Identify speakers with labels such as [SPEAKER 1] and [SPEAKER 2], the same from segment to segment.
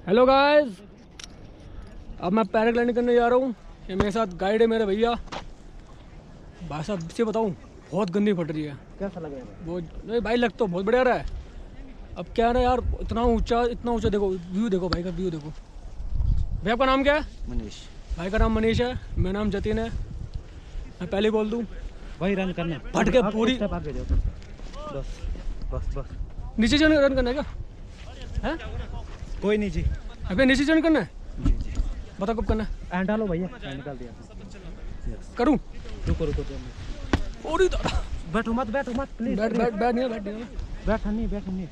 [SPEAKER 1] Hello guys, अब मैं paragliding करने जा रहा हूँ। ये मेरे साथ गाइड है मेरे भैया। भाई साहब से बताऊँ, बहुत गंदी फट रही है।
[SPEAKER 2] कैसा लग रहा है?
[SPEAKER 1] बहुत नहीं भाई, लग तो बहुत बढ़िया रहा है। अब क्या है ना यार, इतना ऊंचा देखो, व्यू देखो भाई का, व्यू देखो। भैया आपका नाम क्या है?
[SPEAKER 2] मनीष
[SPEAKER 1] भाई का नाम मनीष है, मेरा नाम जतिन है। मैं पहले बोल दूँ,
[SPEAKER 2] भाई रन करना
[SPEAKER 1] फट के पूरी
[SPEAKER 2] आगे जाओ। बस बस बस
[SPEAKER 1] नीचे से रन करना है क्या? है
[SPEAKER 2] कोई नहीं जी।
[SPEAKER 1] अबे नीचे से रन करना है,
[SPEAKER 2] जी जी
[SPEAKER 1] बता कब करना है?
[SPEAKER 2] एंड डालो भैया, निकाल दिया।
[SPEAKER 1] करूँ?
[SPEAKER 2] रुको रुको
[SPEAKER 1] और
[SPEAKER 2] बैठो मत प्लीज।
[SPEAKER 1] बैठ नहीं है।
[SPEAKER 2] बैठा नहीं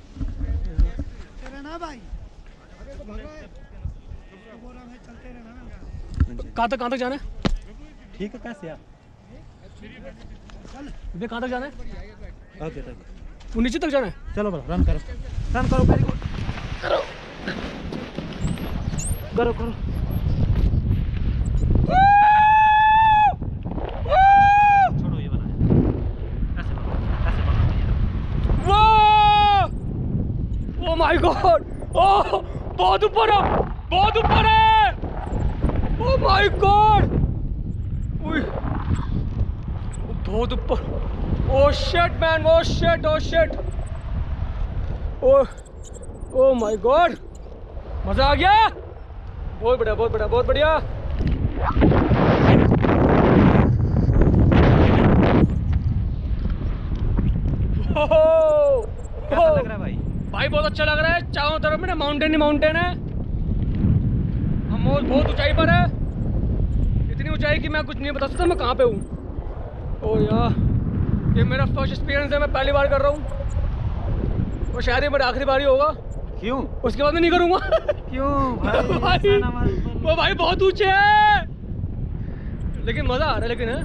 [SPEAKER 1] कहाँ तक जाना है?
[SPEAKER 2] ठीक है। कैसे यार?
[SPEAKER 1] अबे कहाँ तक जाना है?
[SPEAKER 2] ओके तक
[SPEAKER 1] वो नीचे तक जाना है।
[SPEAKER 2] चलो बस रन करो वेरी गुड। करो छोड़ो ये वाला है। ऐसे
[SPEAKER 1] ओह माय गॉड, ओह बहुत ऊपर है। ओह माय गॉड, बहुत ऊपर। Oh shit man, oh shit oh my god, मजा आ गया। बहुत बढ़िया।
[SPEAKER 2] कैसा लग रहा है भाई?
[SPEAKER 1] बहुत अच्छा लग रहा है। चारों तरफ में ना माउंटेन है। हम बहुत ऊंचाई पर है, इतनी ऊंचाई कि मैं कुछ नहीं बता सकता मैं कहाँ पे हूँ। ओ यार, ये मेरा फर्स्ट एक्सपीरियंस है, मैं पहली बार कर रहा हूँ और शायद ये मेरा आखिरी बार ही होगा।
[SPEAKER 2] क्यों?
[SPEAKER 1] उसके बाद मैं नहीं करूँगा।
[SPEAKER 2] क्यों भाई?
[SPEAKER 1] वो भाई बहुत ऊंचे है, लेकिन मजा आ रहा है। लेकिन है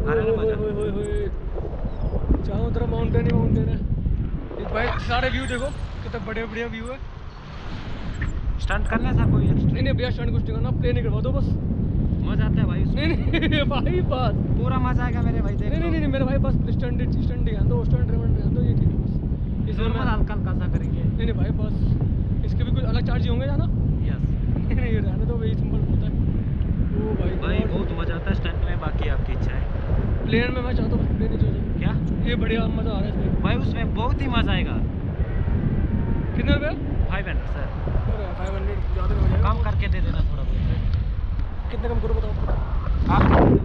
[SPEAKER 1] चारों तरफ माउंटेन है। एक भाई सारे व्यू देखो, कितना बढ़िया व्यू है।
[SPEAKER 2] स्टंट करने से कोई
[SPEAKER 1] नहीं भैया, स्टंट कुछ नहीं करना, प्ले नहीं करवा दो बस।
[SPEAKER 2] मजा आता है भाई उसमें।
[SPEAKER 1] नहीं भाई बस
[SPEAKER 2] पूरा मजा आएगा मेरे भाई।
[SPEAKER 1] नहीं मेरे भाई बस स्टंट ही है, दो स्टंट दो, ये ठीक है बस। इसमें
[SPEAKER 2] नॉर्मल हल्का सा करेंगे।
[SPEAKER 1] नहीं भाई बस, इसके भी कुछ अलग चार्ज होंगे जाना।
[SPEAKER 2] यस
[SPEAKER 1] नहीं रहने दो, वही सिंपल होता है। ओ भाई
[SPEAKER 2] बहुत मजा आता है स्टंट में। बाकी आपकी इच्छा है।
[SPEAKER 1] प्लेन में मैं चाहता हूँ प्लेन ही चाहिए।
[SPEAKER 2] क्या?
[SPEAKER 1] ये बढ़िया मजा आ रहा है इसमें
[SPEAKER 2] भाई, उसमें बहुत ही मजा आएगा।
[SPEAKER 1] कितने रुपये?
[SPEAKER 2] 500 सर।
[SPEAKER 1] 500 ज़्यादा हो जाएगा।
[SPEAKER 2] कम करके दे देना थोड़ा बहुत।
[SPEAKER 1] कितने कम करो बताओ
[SPEAKER 2] आप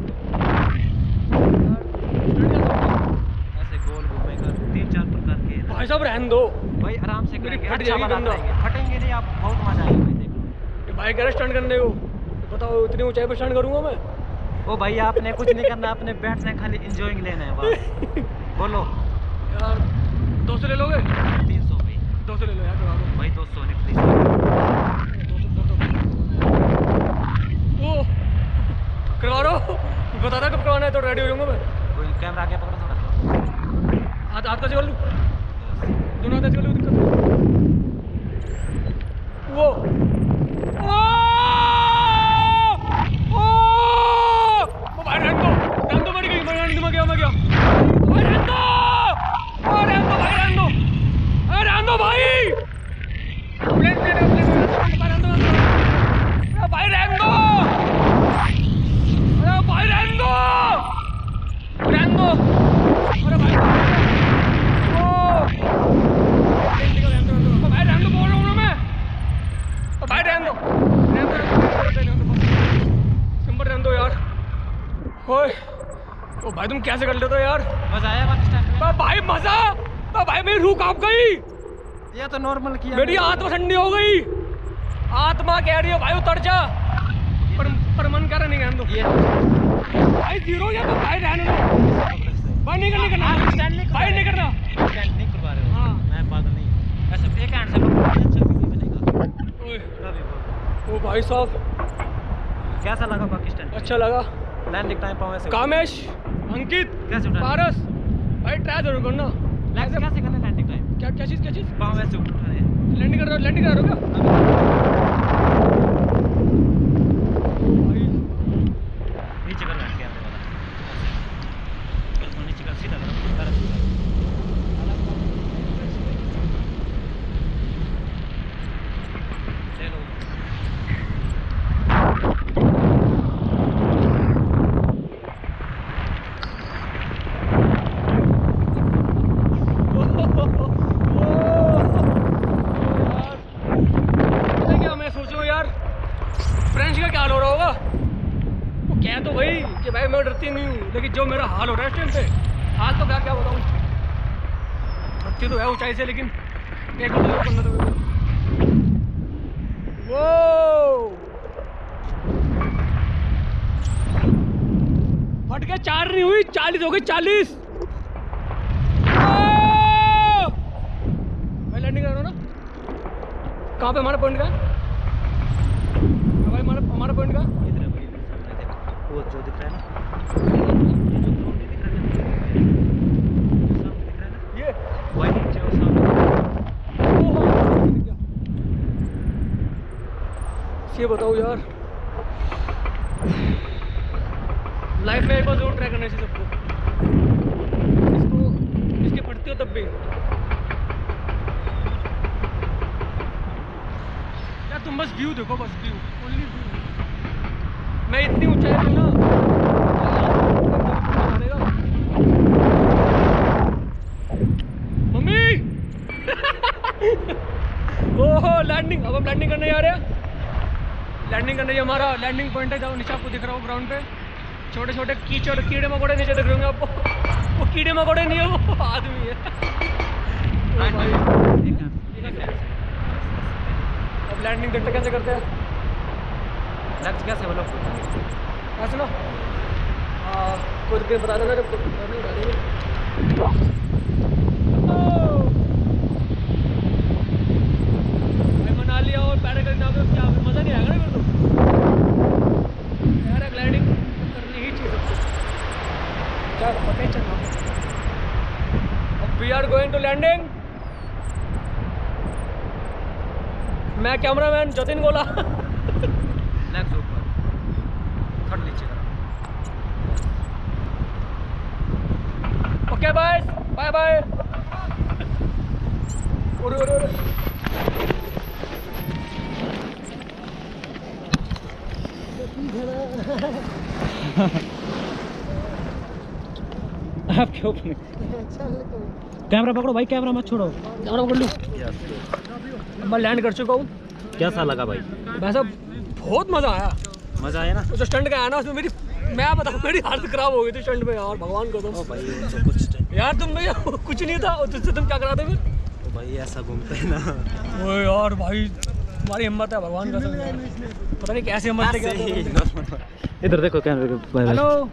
[SPEAKER 1] ऐसे
[SPEAKER 2] गोल घूमेगा 3-4 प्रकार के।
[SPEAKER 1] भाई साहब रहने दो
[SPEAKER 2] भाई, आराम से
[SPEAKER 1] मेरी
[SPEAKER 2] करेंगे।
[SPEAKER 1] फट
[SPEAKER 2] अच्छा
[SPEAKER 1] जाएगी
[SPEAKER 2] वाला
[SPEAKER 1] गंदा।
[SPEAKER 2] करेंगे, फटेंगे नहीं आप। बहुत मजा आएगा भाई, देखो।
[SPEAKER 1] ये भाई कह रहे स्टंट करने को, बताओ इतनी ऊंचाई पर स्टंट करूंगा मैं?
[SPEAKER 2] ओ भाई, आपने कुछ नहीं करना, आपने बैठना है, खाली एंजॉयिंग लेना है बस। बोलो
[SPEAKER 1] यार 200 ले लोगे?
[SPEAKER 2] 300 भाई।
[SPEAKER 1] 200 ले लो यार, करवा दो
[SPEAKER 2] भाई 200 नहीं प्लीज।
[SPEAKER 1] 200 कर दो। ओ करवा दो, बता कब करवाना है तो रेडी हो जाऊंगा मैं।
[SPEAKER 2] कोई कैमरा आगे पकड़ो थोड़ा।
[SPEAKER 1] हाथ का चल लूँ, दोनों हाथ चल लूँ, दिक्कत नहीं। वो भाई रहने दो मर गई, मैं गया भाई, रहने दो भाई। प्लेन भाई रहने दो अरे भाई, ओ भाई रहने दो बोल रहा हूँ ना मैं। भाई रहने दो सिंपल रहने दो यार। ओए ओ भाई, तुम कैसे कर लेते हो यार?
[SPEAKER 2] मजा आया बात स्टंट में?
[SPEAKER 1] भाई मजा, भाई मेरी रूह कांप गई।
[SPEAKER 2] ये तो नॉर्मल किया।
[SPEAKER 1] मेरी आत्मा ठंडी हो गई। आत्मा कह रही है भाई उतर जा, पर मन कह रहा नहीं रहने दो।
[SPEAKER 2] ये
[SPEAKER 1] भाई जीरो या तो भाई रहने दो। भाई नहीं करना भाई नहीं करना।
[SPEAKER 2] स्टंट नहीं करवा रहे हो?
[SPEAKER 1] हाँ।
[SPEAKER 2] मैं पागल नहीं। ऐसे एक हैंड से अच्छा वीडियो बनेगा।
[SPEAKER 1] ओए
[SPEAKER 2] रवि बोल।
[SPEAKER 1] ओ भाई साहब
[SPEAKER 2] कैसा लगा पाकिस्तान?
[SPEAKER 1] अच्छा लगा।
[SPEAKER 2] लैंडिंग टाइम पाओ ऐसे।
[SPEAKER 1] कामेश, अंकित,
[SPEAKER 2] कैसे उठाना?
[SPEAKER 1] पारस भाई ट्राई जरूर करना।
[SPEAKER 2] कैसे करना लैंडिंग टाइम?
[SPEAKER 1] क्या चीज़
[SPEAKER 2] पाँव ऐसे उठाने।
[SPEAKER 1] लैंडिंग कर रहे हो क्या? भाई
[SPEAKER 2] नीचे कर बैठ के आने वाला। नीचे कर, सीधा करो। चलो
[SPEAKER 1] क्या हाल हो रहा होगा। वो कह तो भाई कि भाई मैं डरती नहीं हूँ, लेकिन जो मेरा हाल हो रहा है इस टाइम पे, हाल तो क्या बताऊँ। डरती तो है ऊंचाई से, लेकिन एक मिनट करना तो वो फट गया। 4 नहीं हुई, 40 हो गई, 40। भाई लैंडिंग कर रहा हूँ ना। कहाँ पे हमारा पॉइंट का? भाई हमारा पॉइंट का
[SPEAKER 2] इधर है भाई, सामने देखो, वो जो दिख रहा है ना, ये जो ग्राउंड दिख रहा है ना, जो सामने दिख रहा है ना,
[SPEAKER 1] ये
[SPEAKER 2] वाइट नीचे वो सामने।
[SPEAKER 1] ये बताओ यार, लाइफ में एक बार जरूर ट्राई करना चाहिए सबको। इसको इसके पढ़ती हो तब भी यार, तुम बस व्यू देखो, बस व्यू, ओनली व्यू। मैं इतनी ऊंचाई पे ना मम्मी ओहो लैंडिंग। अब हम लैंडिंग करने जा रहे हैं। लैंडिंग करने ये हमारा लैंडिंग पॉइंट है, जहाँ नीचे आपको दिख रहा हो ग्राउंड पे। छोटे छोटे कीचड़ कीड़े मकोड़े नीचे दिख रहे होंगे आपको। वो कीड़े मकोड़े नहीं है, वो आदमी है। ओ भाई, अब लैंडिंग देखते कैसे करते हैं।
[SPEAKER 2] लग कैसे वो लोग
[SPEAKER 1] ऐसे ना कुछ दिन बता देना, जब बता देंगे। मनाली और पैराग्लाइडिंग ना क्या मज़ा नहीं आएगा ना फिर तो। पैराग्लाइडिंग करनी ही चाहिए सबको, क्या पता ही चलना। अब we are going to landing. मैं कैमरामैन जतिन गोला।
[SPEAKER 2] लेग्स ऊपर, थोड़ा नीचे।
[SPEAKER 1] Okay bye bye bye.
[SPEAKER 2] आप क्यों कैमरा पकड़ो भाई, कैमरा मत छोड़ो।
[SPEAKER 1] कैमरा पकड़ लूँ। मैं लैंड कर चुका हूँ।
[SPEAKER 2] कैसा लगा भाई?
[SPEAKER 1] वैसा बहुत मज़ा आया।
[SPEAKER 2] मजा आया ना?
[SPEAKER 1] जो स्टंट का आया ना, उसमें मैं बताऊँ मेरी हालत खराब हो गई थी स्टंट में यार, भगवान को।
[SPEAKER 2] ओ भाई तो कुछ
[SPEAKER 1] यार तुम भैया कुछ नहीं था, और तुझसे तुम क्या कराते फिर?
[SPEAKER 2] तो भाई ऐसा घूमते हैं ना।
[SPEAKER 1] ओ यार भाई, तुम्हारी हिम्मत है भगवान का, पता नहीं कैसे हिम्मत लेके आते हो।
[SPEAKER 2] इधर देखो कैमरे के।
[SPEAKER 1] हेलो।